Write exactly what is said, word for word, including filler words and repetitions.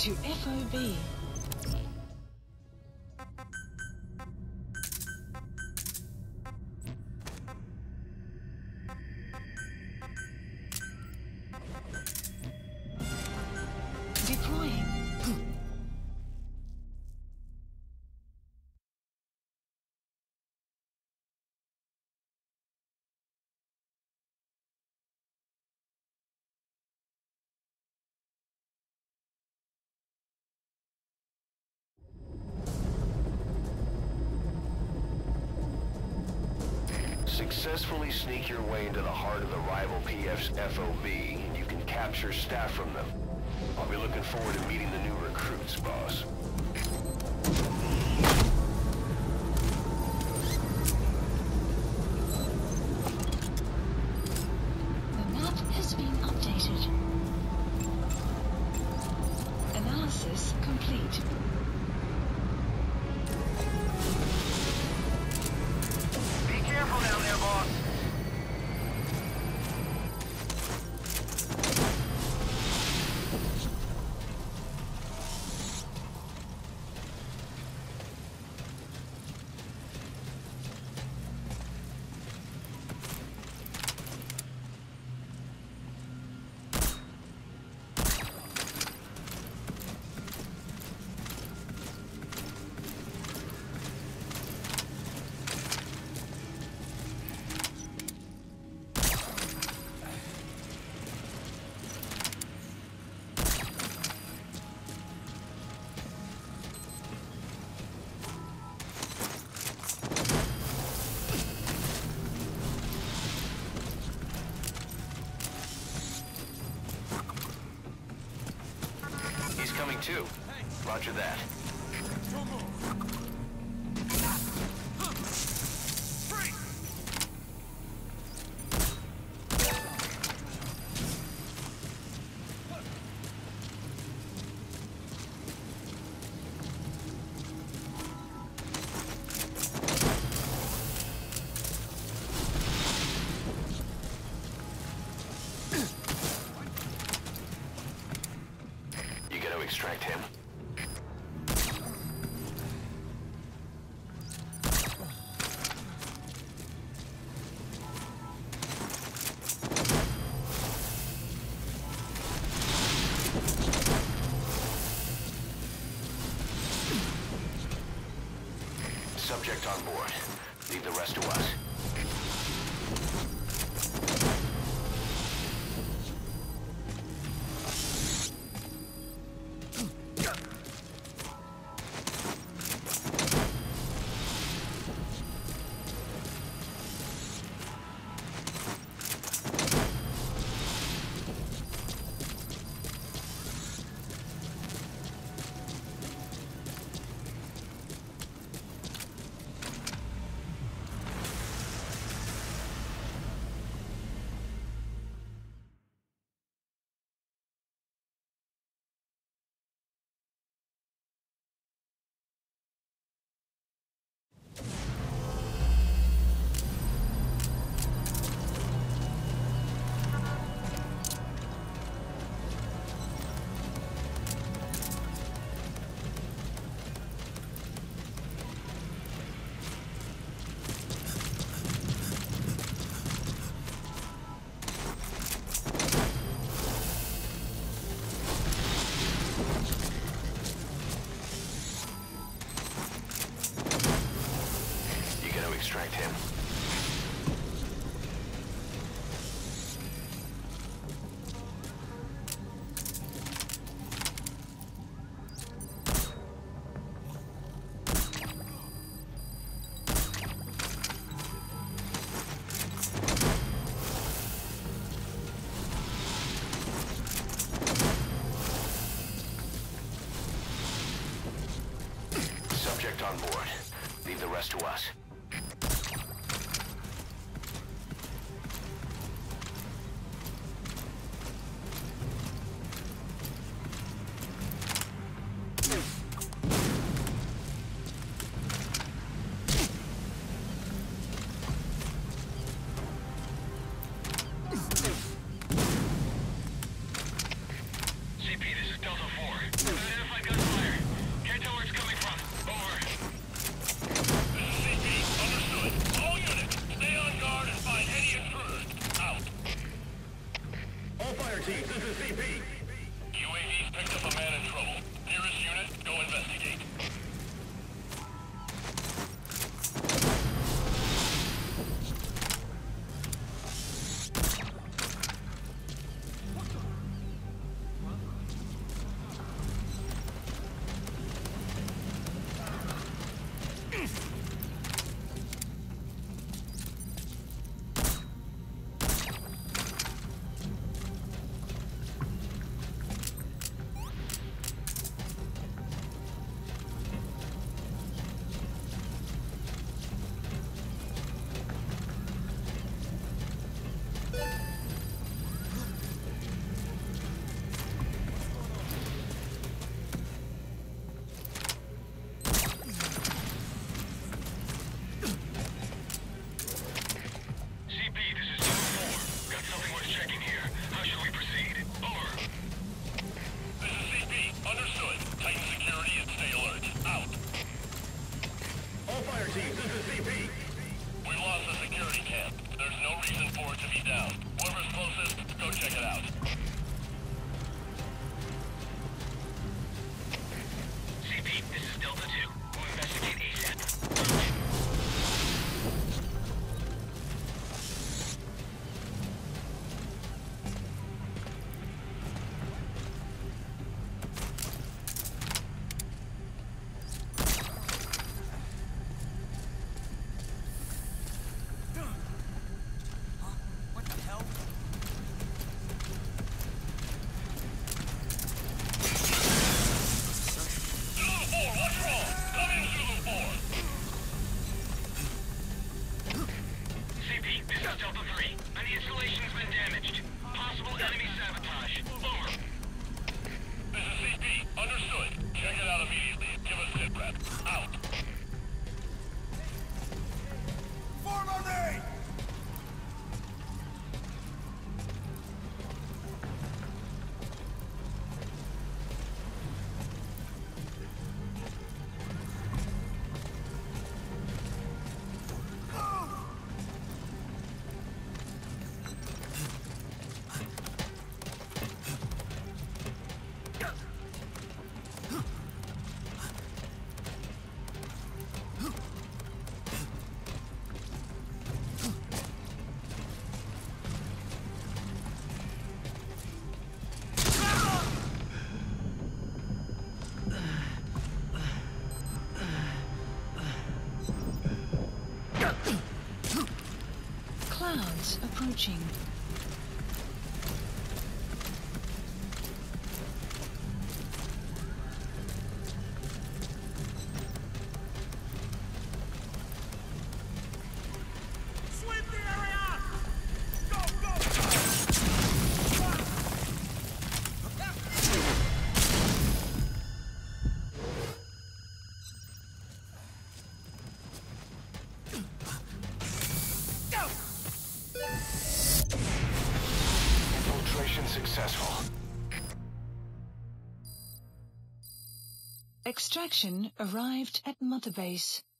to F O B. Deploying. Successfully sneak your way into the heart of the rival P F's F O B, and you can capture staff from them. I'll be looking forward to meeting the new recruits, boss. The map has been updated. Analysis complete. Careful down there, boss. He's coming too. Roger that. Extract him. Subject on board. Leave the rest to us. Extract him. Subject on board. Leave the rest to us. C P, this is Delta four. C P, this is Delta two. We'll investigate ASAP. What the hell? C P, this is Delta three. And the installation's been damaged. Possible enemy sabotage. Over. This is C P. Understood. Check it out immediately. Give us sit rep. Out. Form on me! Clouds approaching. Sweep the area! Go, go! Infiltration successful. Extraction arrived at Mother Base.